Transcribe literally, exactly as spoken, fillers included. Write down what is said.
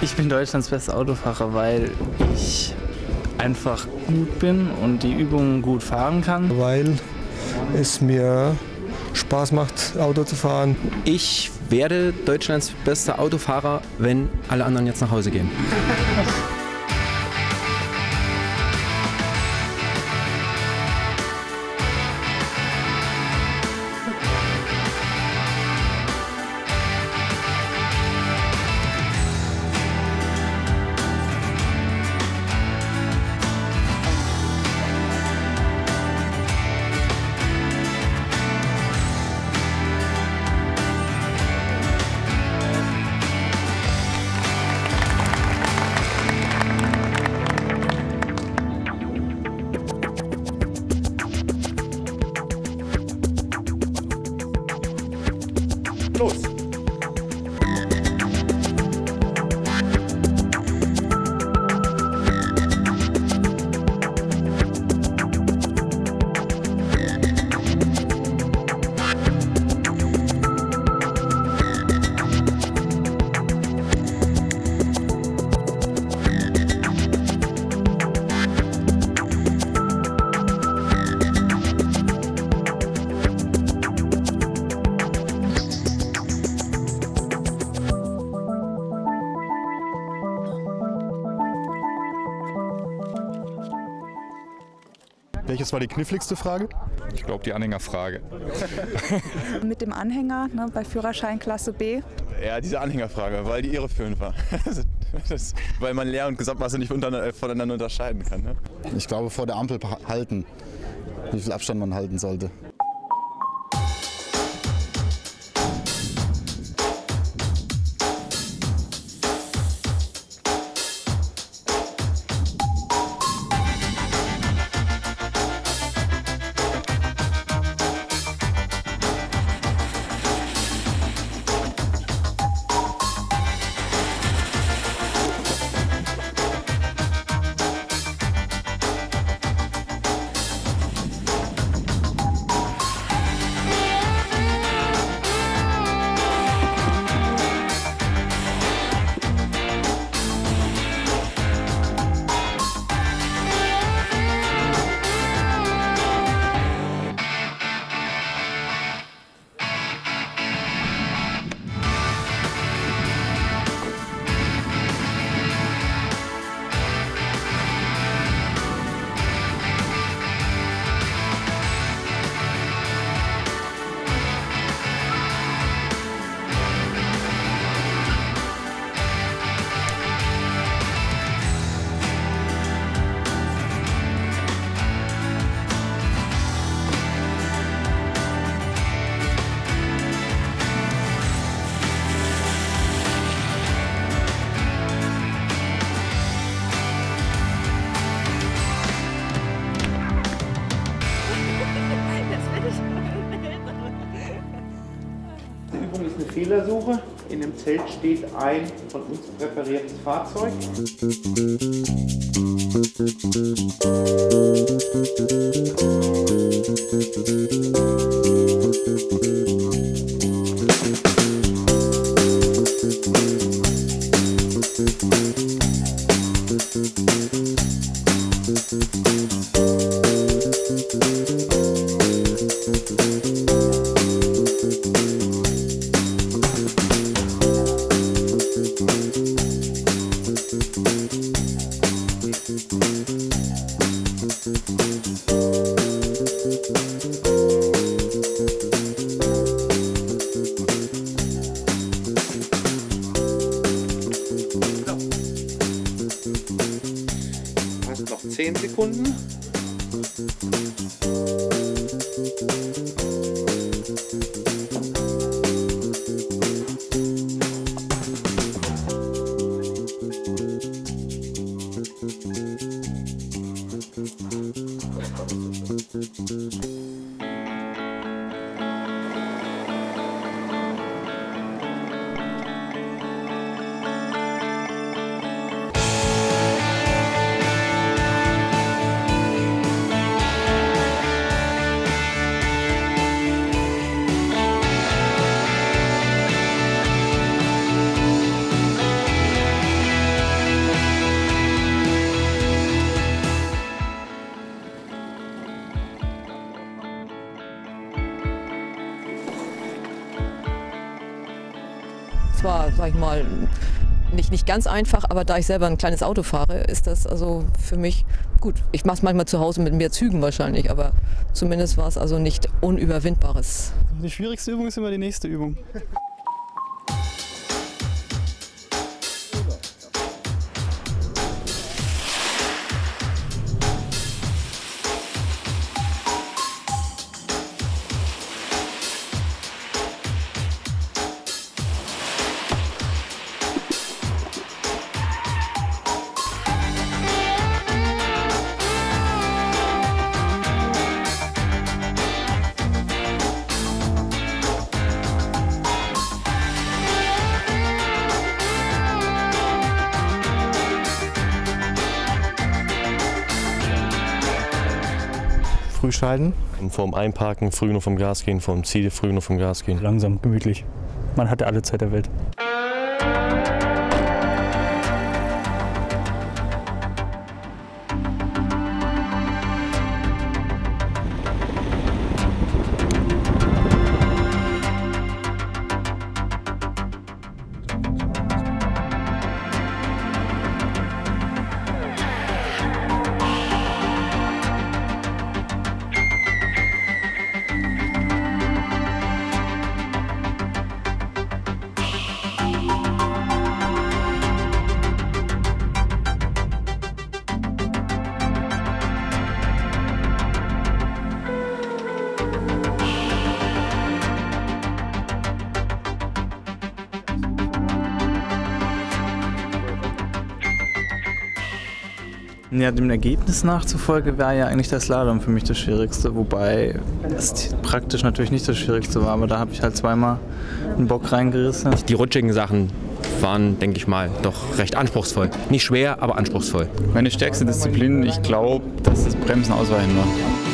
Ich bin Deutschlands bester Autofahrer, weil ich einfach gut bin und die Übungen gut fahren kann. Weil es mir Spaß macht, Auto zu fahren. Ich werde Deutschlands bester Autofahrer, wenn alle anderen jetzt nach Hause gehen. Los! Welches war die kniffligste Frage? Ich glaube, die Anhängerfrage. Mit dem Anhänger, ne, bei Führerschein Klasse B. Ja, diese Anhängerfrage, weil die irreführend war. Das, weil man Leer- und Gesamtmasse nicht unter, voneinander unterscheiden kann. Ne? Ich glaube, vor der Ampel halten, wie viel Abstand man halten sollte. Die Übung ist eine Fehlersuche. In dem Zelt steht ein von uns präpariertes Fahrzeug. Hast noch zehn Sekunden. zwar, sag ich mal, nicht, nicht ganz einfach, aber da ich selber ein kleines Auto fahre, ist das also für mich gut. Ich mache es manchmal zu Hause mit mehr Zügen wahrscheinlich, aber zumindest war es also nicht Unüberwindbares. Die schwierigste Übung ist immer die nächste Übung. Früh schalten. Vorm Einparken früh genug vom Gas gehen, vorm Ziel früh genug vom Gas gehen. Langsam, gemütlich. Man hatte alle Zeit der Welt. Ja, dem Ergebnis nachzufolge wäre ja eigentlich der Slalom für mich das Schwierigste, wobei es praktisch natürlich nicht das Schwierigste war, aber da habe ich halt zweimal einen Bock reingerissen. Die rutschigen Sachen waren, denke ich mal, doch recht anspruchsvoll. Nicht schwer, aber anspruchsvoll. Meine stärkste Disziplin, ich glaube, dass das Bremsen ausweichen war.